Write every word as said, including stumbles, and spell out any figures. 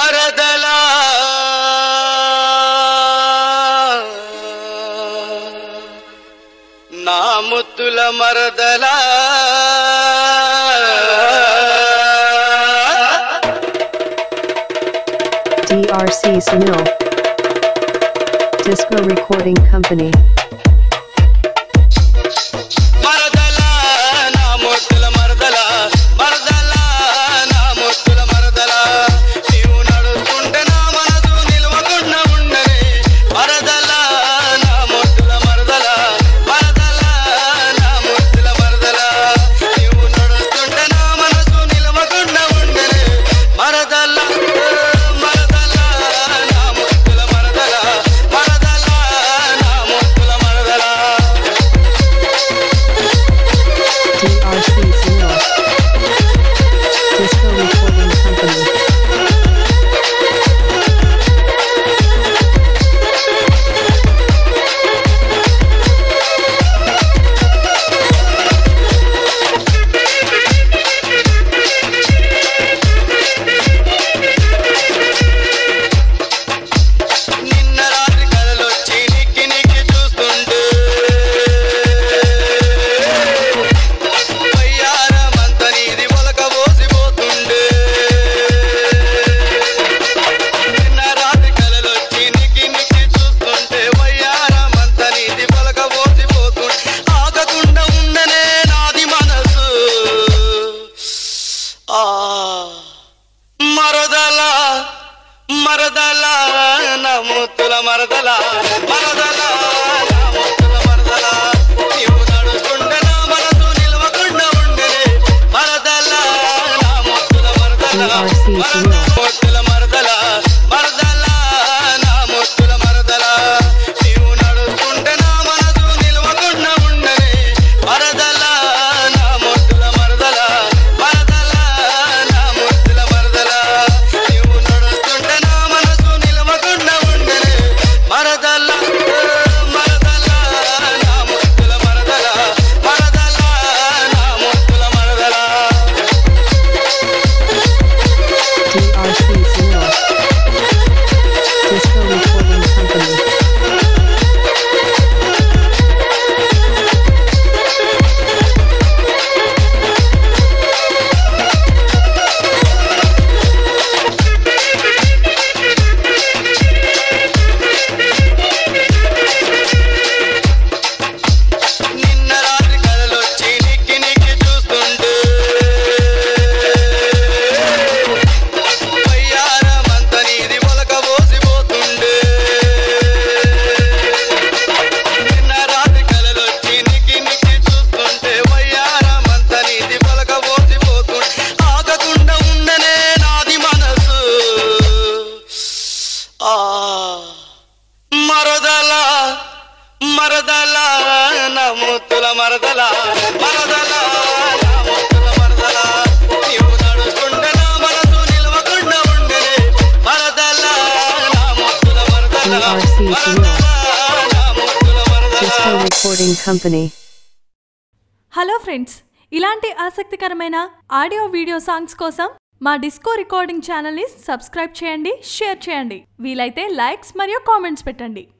మరదలా నా ముద్దుల మరదలా D R C Sunil Disco Recording Company మరదలా మరదలా నా ముద్దుల మరదలా మరదలా నా ముద్దుల మరదలా నీవు నడుస్తుంటే నా మనసు నిలవకుండా ఉండనే మరదలా నా ముద్దుల మరదలా ముద్దుల మరదలా మరదలా నా ముద్దుల మరదలా నీవు నడుస్తుంటే నా మనసు నిలవకుండా ఉండనే మరదలా నా ముద్దుల మరదలా మరదలా నా ముద్దుల మరదలా నీవు నడుస్తుంటే నా మనసు నిలవకుండా ఉండనే మరదలా మరదలా నా ముద్దుల మరదలా మరదలా నా ముద్దుల మరదలా D R C Sunil Disco Recording Company నిన్న రాత్రి కలలొచ్చి నిక్కి నిక్కి చూస్తుంటే వయ్యారమంత నీది మొలక పోసిపోతుండే నిన్న రాత్రి కలలొచ్చి నిక్కి నిక్కి చూస్తుంటే వయ్యారమంత నీది మొలక పోసిపోతుండే ఆగకుండా ఉండనే నాది మనసు ఆ మరదలా మరదలా నా ముద్దుల మరదలా మరదలా నా ముద్దుల మరదలా నీవు నడుస్తుంటే నా మనసు నిలవకుండా ఉండనే మరదలా నా ముద్దుల మరదలా D R C Sunil మరదలా నా ముద్దుల మరదలా Disco Recording Company hello friends, ఇలాంటి ఆసక్తికరమైన ఆడియో వీడియో సాంగ్స్ కోసం మా డిస్కో రికార్డింగ్ ఛానల్ని సబ్స్క్రైబ్ చేయండి, షేర్ చేయండి, వీలైతే లైక్స్ మరియు కామెంట్స్ పెట్టండి.